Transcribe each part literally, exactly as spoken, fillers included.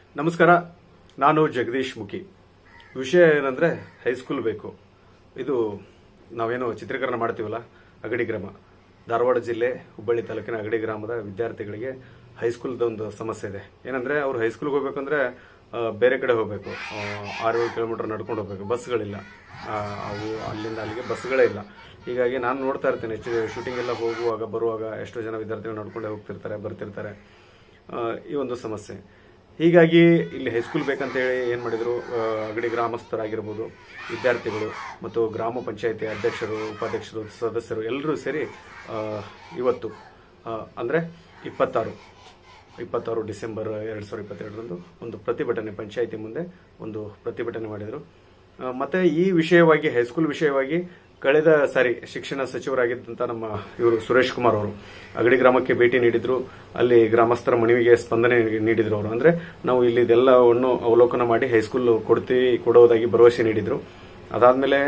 ನಮಸ್ಕಾರ. ನಾನು ಜಗದೀಶ್ ಮುಖಿ. ವಿಷಯ ಏನಂದ್ರೆ ಹೈಸ್ಕೂಲ್ ಬೇಕು. ಇದು ನಾವೇನು ಚಿತ್ರೀಕರಣ ಮಾಡ್ತೀವಲ್ಲ, ಅಗಡಿ ಗ್ರಾಮ, ಧಾರವಾಡ ಜಿಲ್ಲೆ ಹುಬ್ಬಳ್ಳಿ ತಾಲೂಕಿನ ಅಗಡಿ ಗ್ರಾಮದ ವಿದ್ಯಾರ್ಥಿಗಳಿಗೆ ಹೈಸ್ಕೂಲ್ದ ಒಂದು ಸಮಸ್ಯೆ ಇದೆ. ಏನಂದ್ರೆ ಅವ್ರು ಹೈಸ್ಕೂಲ್ಗೆ ಹೋಗ್ಬೇಕಂದ್ರೆ ಬೇರೆ ಕಡೆ ಹೋಗಬೇಕು, ಆರು ಏಳು ಕಿಲೋಮೀಟರ್ ನಡ್ಕೊಂಡು ಹೋಗ್ಬೇಕು, ಬಸ್ಗಳಿಲ್ಲ. ಅವು ಅಲ್ಲಿಂದ ಅಲ್ಲಿಗೆ ಬಸ್ಗಳೇ ಇಲ್ಲ. ಹೀಗಾಗಿ ನಾನು ನೋಡ್ತಾ ಇರ್ತೀನಿ, ಶೂಟಿಂಗ್ ಎಲ್ಲ ಹೋಗುವಾಗ ಬರುವಾಗ ಎಷ್ಟೋ ಜನ ವಿದ್ಯಾರ್ಥಿಗಳು ನಡ್ಕೊಂಡೇ ಹೋಗ್ತಿರ್ತಾರೆ, ಬರ್ತಿರ್ತಾರೆ. ಈ ಒಂದು ಸಮಸ್ಯೆ. ಹೀಗಾಗಿ ಇಲ್ಲಿ ಹೈಸ್ಕೂಲ್ ಬೇಕಂತೇಳಿ ಏನು ಮಾಡಿದ್ರು, ಅಗಡಿ ಗ್ರಾಮಸ್ಥರಾಗಿರ್ಬೋದು, ವಿದ್ಯಾರ್ಥಿಗಳು ಮತ್ತು ಗ್ರಾಮ ಪಂಚಾಯತಿ ಅಧ್ಯಕ್ಷರು, ಉಪಾಧ್ಯಕ್ಷರು, ಸದಸ್ಯರು ಎಲ್ಲರೂ ಸೇರಿ ಇವತ್ತು ಅಂದರೆ ಇಪ್ಪತ್ತಾರು ಇಪ್ಪತ್ತಾರು ಡಿಸೆಂಬರ್ ಎರಡು ಸಾವಿರದ ಇಪ್ಪತ್ತೆರಡರಂದು ಒಂದು ಪ್ರತಿಭಟನೆ ಪಂಚಾಯತಿ ಮುಂದೆ ಒಂದು ಪ್ರತಿಭಟನೆ ಮಾಡಿದರು. ಮತ್ತು ಈ ವಿಷಯವಾಗಿ, ಹೈಸ್ಕೂಲ್ ವಿಷಯವಾಗಿ ಕಳೆದ ಸಾರಿ ಶಿಕ್ಷಣ ಸಚಿವರಾಗಿದ್ದಂಥ ನಮ್ಮ ಇವರು ಸುರೇಶ್ ಕುಮಾರ್ ಅವರು ಅಗಡಿ ಗ್ರಾಮಕ್ಕೆ ಭೇಟಿ ನೀಡಿದ್ರು. ಅಲ್ಲಿ ಗ್ರಾಮಸ್ಥರ ಮನವಿಗೆ ಸ್ಪಂದನೆ ನೀಡಿದ್ರು. ಅವರು ಅಂದರೆ ನಾವು ಇಲ್ಲಿ ಇದೆಲ್ಲವನ್ನು ಅವಲೋಕನ ಮಾಡಿ ಹೈಸ್ಕೂಲ್ ಕೊಡ್ತೀವಿ ಕೊಡೋದಾಗಿ ಭರವಸೆ ನೀಡಿದ್ರು. ಅದಾದಮೇಲೆ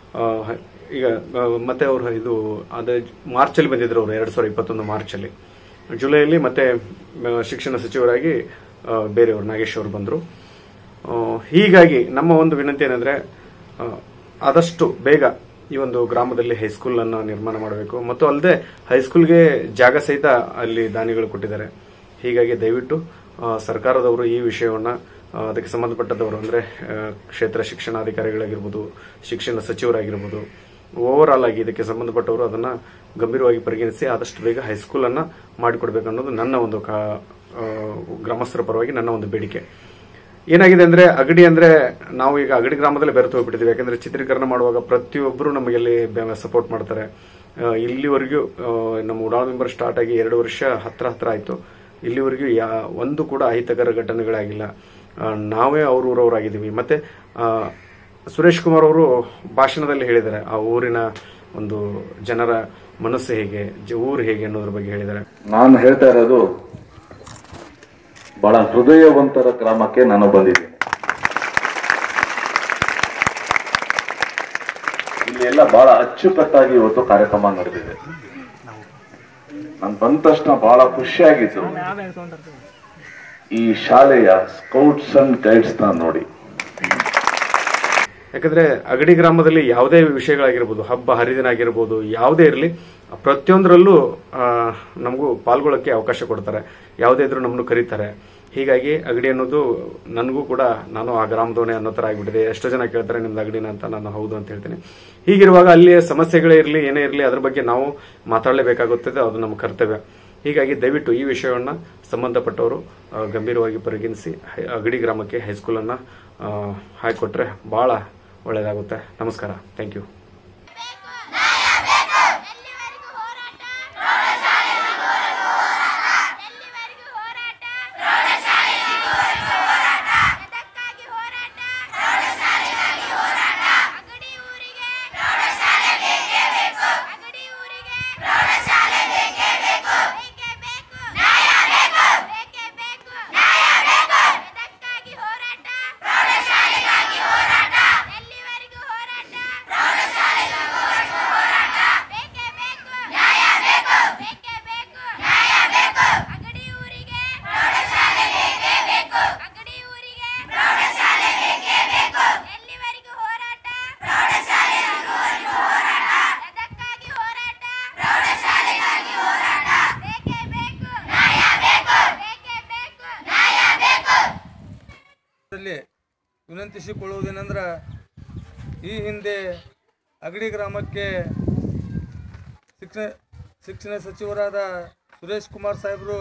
ಈಗ ಮತ್ತೆ ಅವರು ಇದು ಅದೇ ಮಾರ್ಚಲ್ಲಿ ಬಂದಿದ್ರು. ಅವರು ಎರಡು ಸಾವಿರದ ಇಪ್ಪತ್ತೊಂದು ಮಾರ್ಚಲ್ಲಿ, ಜುಲೈಯಲ್ಲಿ ಮತ್ತೆ ಶಿಕ್ಷಣ ಸಚಿವರಾಗಿ ಬೇರೆಯವರು ನಾಗೇಶ್ ಅವರು ಬಂದರು. ಹೀಗಾಗಿ ನಮ್ಮ ಒಂದು ವಿನಂತಿ ಏನಂದ್ರೆ, ಆದಷ್ಟು ಬೇಗ ಈ ಒಂದು ಗ್ರಾಮದಲ್ಲಿ ಹೈಸ್ಕೂಲ್ ಅನ್ನು ನಿರ್ಮಾಣ ಮಾಡಬೇಕು. ಮತ್ತು ಅಲ್ಲದೆ ಹೈಸ್ಕೂಲ್ಗೆ ಜಾಗ ಸಹಿತ ಅಲ್ಲಿ ದಾನಿಗಳು ಕೊಟ್ಟಿದ್ದಾರೆ. ಹೀಗಾಗಿ ದಯವಿಟ್ಟು ಸರ್ಕಾರದವರು ಈ ವಿಷಯವನ್ನ, ಅದಕ್ಕೆ ಸಂಬಂಧಪಟ್ಟದವರು ಅಂದ್ರೆ ಕ್ಷೇತ್ರ ಶಿಕ್ಷಣಾಧಿಕಾರಿಗಳಾಗಿರ್ಬೋದು, ಶಿಕ್ಷಣ ಸಚಿವರಾಗಿರ್ಬೋದು, ಓವರ್ ಆಲ್ ಆಗಿ ಇದಕ್ಕೆ ಸಂಬಂಧಪಟ್ಟವರು ಅದನ್ನ ಗಂಭೀರವಾಗಿ ಪರಿಗಣಿಸಿ ಆದಷ್ಟು ಬೇಗ ಹೈಸ್ಕೂಲ್ ಅನ್ನ ಮಾಡಿಕೊಡ್ಬೇಕು ಅನ್ನೋದು ನನ್ನ ಒಂದು ಗ್ರಾಮಸ್ಥರ ಪರವಾಗಿ ನನ್ನ ಒಂದು ಬೇಡಿಕೆ. ಏನಾಗಿದೆ ಅಂದ್ರೆ, ಅಗಡಿ ಅಂದ್ರೆ ನಾವು ಈಗ ಅಗಡಿ ಗ್ರಾಮದಲ್ಲಿ ಬೆರೆತು ಹೋಗ್ಬಿಟ್ಟಿದ್ದೀವಿ. ಯಾಕಂದ್ರೆ ಚಿತ್ರೀಕರಣ ಮಾಡುವಾಗ ಪ್ರತಿಯೊಬ್ಬರು ನಮಗೆ ಅಲ್ಲಿ ಸಪೋರ್ಟ್ ಮಾಡ್ತಾರೆ. ಇಲ್ಲಿವರೆಗೂ ನಮ್ಮ ಉಡಾಳ್ ಮೆಂಬರ್ ಸ್ಟಾರ್ಟ್ ಆಗಿ ಎರಡು ವರ್ಷ ಹತ್ರ ಹತ್ರ ಆಯ್ತು. ಇಲ್ಲಿವರೆಗೂ ಯಾ ಒಂದು ಕೂಡ ಅಹಿತಕರ ಘಟನೆಗಳಾಗಿಲ್ಲ. ನಾವೇ ಅವ್ರ ಊರವರಾಗಿದ್ದೀವಿ. ಮತ್ತೆ ಸುರೇಶ್ ಕುಮಾರ್ ಅವರು ಭಾಷಣದಲ್ಲಿ ಹೇಳಿದ್ದಾರೆ, ಆ ಊರಿನ ಒಂದು ಜನರ ಮನಸ್ಸು ಹೇಗೆ, ಊರು ಹೇಗೆ ಅನ್ನೋದ್ರ ಬಗ್ಗೆ ಹೇಳಿದ್ದಾರೆ. ನಾನು ಹೇಳ್ತಾ ಇರೋದು, ಬಹಳ ಹೃದಯವಂತರ ಗ್ರಾಮಕ್ಕೆ ನಾನು ಬಂದಿದ್ದೀನಿ. ಇಲ್ಲಿ ಎಲ್ಲ ಬಹಳ ಅಚ್ಚುಕಟ್ಟಾಗಿ ಇವತ್ತು ಕಾರ್ಯಕ್ರಮ ನಡೆದಿದೆ. ನಾನು ಬಂದ ತಕ್ಷಣ ಬಹಳ ಖುಷಿಯಾಗಿತ್ತು ಈ ಶಾಲೆಯ ಸ್ಕೌಟ್ಸ್ ಅಂಡ್ ಗೈಡ್ಸ್ ನ ನೋಡಿ. ಯಾಕಂದ್ರೆ ಅಗಡಿ ಗ್ರಾಮದಲ್ಲಿ ಯಾವುದೇ ವಿಷಯಗಳಾಗಿರ್ಬೋದು, ಹಬ್ಬ ಹರಿದಿನ ಆಗಿರ್ಬೋದು, ಯಾವುದೇ ಇರಲಿ, ಪ್ರತಿಯೊಂದರಲ್ಲೂ ನಮಗೂ ಪಾಲ್ಗೊಳ್ಳಕ್ಕೆ ಅವಕಾಶ ಕೊಡ್ತಾರೆ. ಯಾವುದೇ ಇದ್ರೂ ನಮ್ಮನ್ನು ಕರೀತಾರೆ. ಹೀಗಾಗಿ ಅಗಡಿ ಅನ್ನೋದು ನನಗೂ ಕೂಡ, ನಾನು ಆ ಗ್ರಾಮದವನೇ ಅನ್ನೋ ತರ ಆಗಿಬಿಟ್ಟಿದೆ. ಎಷ್ಟೋ ಜನ ಕೇಳ್ತಾರೆ ನಿಮ್ದು ಅಗಡಿನ ಅಂತ, ನಾನು ಹೌದು ಅಂತ ಹೇಳ್ತೀನಿ. ಹೀಗಿರುವಾಗ ಅಲ್ಲಿ ಸಮಸ್ಯೆಗಳೇ ಇರಲಿ, ಏನೇ ಇರಲಿ, ಅದ್ರ ಬಗ್ಗೆ ನಾವು ಮಾತಾಡಲೇಬೇಕಾಗುತ್ತದೆ. ಅದು ನಮ್ಮ ಕರ್ತವ್ಯ. ಹೀಗಾಗಿ ದಯವಿಟ್ಟು ಈ ವಿಷಯವನ್ನ ಸಂಬಂಧಪಟ್ಟವರು ಗಂಭೀರವಾಗಿ ಪರಿಗಣಿಸಿ ಅಗಡಿ ಗ್ರಾಮಕ್ಕೆ ಹೈಸ್ಕೂಲ್ ಅನ್ನ ಹಾಕಿಕೊಟ್ರೆ ಬಹಳ ಒಳ್ಳೆಯದಾಗುತ್ತೆ. ನಮಸ್ಕಾರ. Thank you. ವಿನಂತಿಸಿಕೊಳ್ಳುವುದೇನೆಂದ್ರೆ, ಈ ಹಿಂದೆ ಅಗಡಿ ಗ್ರಾಮಕ್ಕೆ ಶಿಕ್ಷಣ ಶಿಕ್ಷಣ ಸಚಿವರಾದ ಸುರೇಶ್ ಕುಮಾರ್ ಸಾಹೇಬರು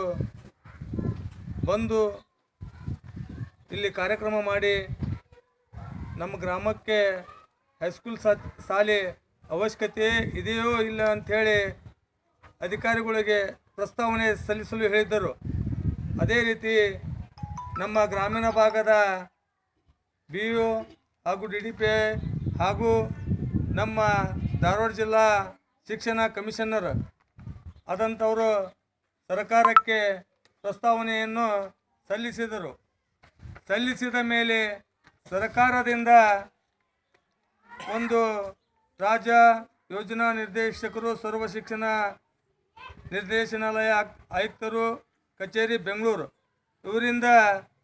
ಬಂದು ಇಲ್ಲಿ ಕಾರ್ಯಕ್ರಮ ಮಾಡಿ ನಮ್ಮ ಗ್ರಾಮಕ್ಕೆ ಹೈಸ್ಕೂಲ್ ಶಾಲೆ ಅವಶ್ಯಕತೆ ಇದೆಯೋ ಇಲ್ಲ ಅಂಥೇಳಿ ಅಧಿಕಾರಿಗಳಿಗೆ ಪ್ರಸ್ತಾವನೆ ಸಲ್ಲಿಸಲು ಹೇಳಿದ್ದರು. ಅದೇ ರೀತಿ ನಮ್ಮ ಗ್ರಾಮೀಣ ಭಾಗದ ಬಿ ಒ ಹಾಗೂ ಡಿ ಡಿ ಪಿ ಹಾಗೂ ನಮ್ಮ ಧಾರವಾಡ ಜಿಲ್ಲಾ ಶಿಕ್ಷಣ ಕಮಿಷನರ್ ಆದಂಥವರು ಸರ್ಕಾರಕ್ಕೆ ಪ್ರಸ್ತಾವನೆಯನ್ನು ಸಲ್ಲಿಸಿದರು. ಸಲ್ಲಿಸಿದ ಮೇಲೆ ಸರ್ಕಾರದಿಂದ ಒಂದು ರಾಜ್ಯ ಯೋಜನಾ ನಿರ್ದೇಶಕರು, ಸರ್ವ ಶಿಕ್ಷಣ ನಿರ್ದೇಶನಾಲಯ ಆಯುಕ್ತರು ಕಚೇರಿ ಬೆಂಗಳೂರು ಇವರಿಂದ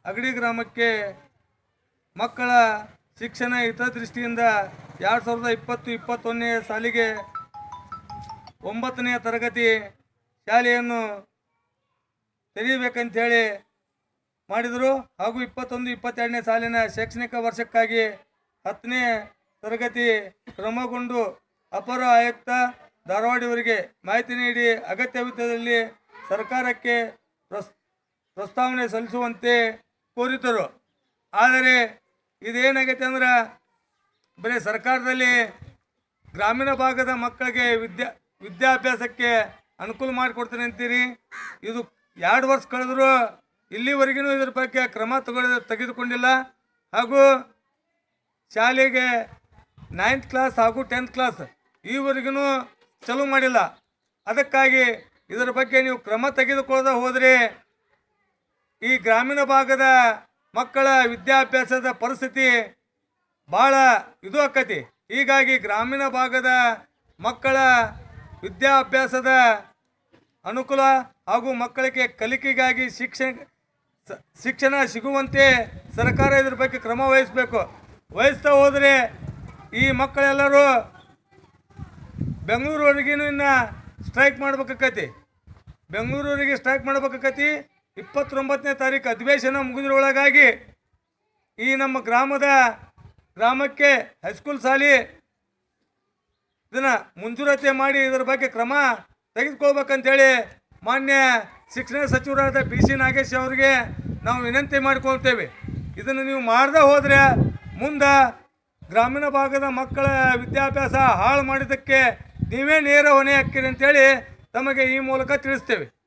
ಅಗಡಿ ಗ್ರಾಮಕ್ಕೆ ಮಕ್ಕಳ ಶಿಕ್ಷಣ ಹಿತದೃಷ್ಟಿಯಿಂದ ಎರಡು ಸಾವಿರದ ಇಪ್ಪತ್ತು ಇಪ್ಪತ್ತೊಂದನೇ ಸಾಲಿಗೆ ಒಂಬತ್ತನೇ ತರಗತಿ ಶಾಲೆಯನ್ನು ತೆರೀಬೇಕಂತೇಳಿ ಮಾಡಿದರು. ಹಾಗೂ ಇಪ್ಪತ್ತೊಂದು ಇಪ್ಪತ್ತೆರಡನೇ ಸಾಲಿನ ಶೈಕ್ಷಣಿಕ ವರ್ಷಕ್ಕಾಗಿ ಹತ್ತನೇ ತರಗತಿ ಕ್ರಮಗೊಂಡು ಅಪರ ಆಯುಕ್ತ ಧಾರವಾಡವರಿಗೆ ಮಾಹಿತಿ ನೀಡಿ ಅಗತ್ಯವಿದ್ದಲ್ಲಿ ಸರ್ಕಾರಕ್ಕೆ ಪ್ರಸ್ ಪ್ರಸ್ತಾವನೆ ಸಲ್ಲಿಸುವಂತೆ ಕೋರಿದರು. ಆದರೆ ಇದೇನಾಗೈತೆ ಅಂದ್ರೆ ಬರೀ ಸರ್ಕಾರದಲ್ಲಿ ಗ್ರಾಮೀಣ ಭಾಗದ ಮಕ್ಕಳಿಗೆ ವಿದ್ಯಾ ವಿದ್ಯಾಭ್ಯಾಸಕ್ಕೆ ಅನುಕೂಲ ಮಾಡಿಕೊಡ್ತೀನಿ ಅಂತೀರಿ. ಇದು ಎರಡು ವರ್ಷ ಕಳೆದರೂ ಇಲ್ಲಿವರೆಗೂ ಇದ್ರ ಬಗ್ಗೆ ಕ್ರಮ ತಗೊಳ್ಳೋ ತೆಗೆದುಕೊಂಡಿಲ್ಲ. ಹಾಗೂ ಶಾಲೆಗೆ ನೈನ್ತ್ ಕ್ಲಾಸ್ ಹಾಗೂ ಟೆಂತ್ ಕ್ಲಾಸ್ ಈವರೆಗೂ ಚಾಲೂ ಮಾಡಿಲ್ಲ. ಅದಕ್ಕಾಗಿ ಇದರ ಬಗ್ಗೆ ನೀವು ಕ್ರಮ ತೆಗೆದುಕೊಳ್ಳದೆ ಹೋದರೆ ಈ ಗ್ರಾಮೀಣ ಭಾಗದ ಮಕ್ಕಳ ವಿದ್ಯಾಭ್ಯಾಸದ ಪರಿಸ್ಥಿತಿ ಭಾಳ ಇದು ಆಕತಿ. ಹೀಗಾಗಿ ಗ್ರಾಮೀಣ ಭಾಗದ ಮಕ್ಕಳ ವಿದ್ಯಾಭ್ಯಾಸದ ಅನುಕೂಲ ಹಾಗೂ ಮಕ್ಕಳಿಗೆ ಕಲಿಕೆಗಾಗಿ ಶಿಕ್ಷಣ ಶಿಕ್ಷಣ ಸಿಗುವಂತೆ ಸರ್ಕಾರ ಇದ್ರ ಬಗ್ಗೆ ಕ್ರಮ ವಹಿಸಬೇಕು. ವಹಿಸ್ತಾ ಹೋದರೆ ಈ ಮಕ್ಕಳೆಲ್ಲರೂ ಬೆಂಗಳೂರವರೆಗೂ ಇನ್ನು ಸ್ಟ್ರೈಕ್ ಮಾಡ್ಬೇಕಾಕತಿ. ಬೆಂಗಳೂರವರೆಗೆ ಸ್ಟ್ರೈಕ್ ಮಾಡ್ಬೇಕಾಕತಿ. ಇಪ್ಪತ್ತೊಂಬತ್ತನೇ ತಾರೀಕು ಅಧಿವೇಶನ ಮುಗಿದ್ರೊಳಗಾಗಿ ಈ ನಮ್ಮ ಗ್ರಾಮದ ಗ್ರಾಮಕ್ಕೆ ಹೈಸ್ಕೂಲ್ ಶಾಲೆ ಇದನ್ನು ಮಂಜೂರಾತಿ ಮಾಡಿ ಇದರ ಬಗ್ಗೆ ಕ್ರಮ ತೆಗೆದುಕೊಳ್ಬೇಕಂತೇಳಿ ಮಾನ್ಯ ಶಿಕ್ಷಣ ಸಚಿವರಾದ ಬಿ ಸಿ ನಾಗೇಶ್ ಅವರಿಗೆ ನಾವು ವಿನಂತಿ ಮಾಡಿಕೊಳ್ತೇವೆ. ಇದನ್ನು ನೀವು ಮಾಡದೆ ಹೋದರೆ ಮುಂದೆ ಗ್ರಾಮೀಣ ಭಾಗದ ಮಕ್ಕಳ ವಿದ್ಯಾಭ್ಯಾಸ ಹಾಳು ಮಾಡಿದ್ದಕ್ಕೆ ನೀವೇ ನೇರ ಹೊಣೆ ಹಾಕ್ತೀರಿ ಅಂತೇಳಿ ತಮಗೆ ಈ ಮೂಲಕ ತಿಳಿಸ್ತೇವೆ.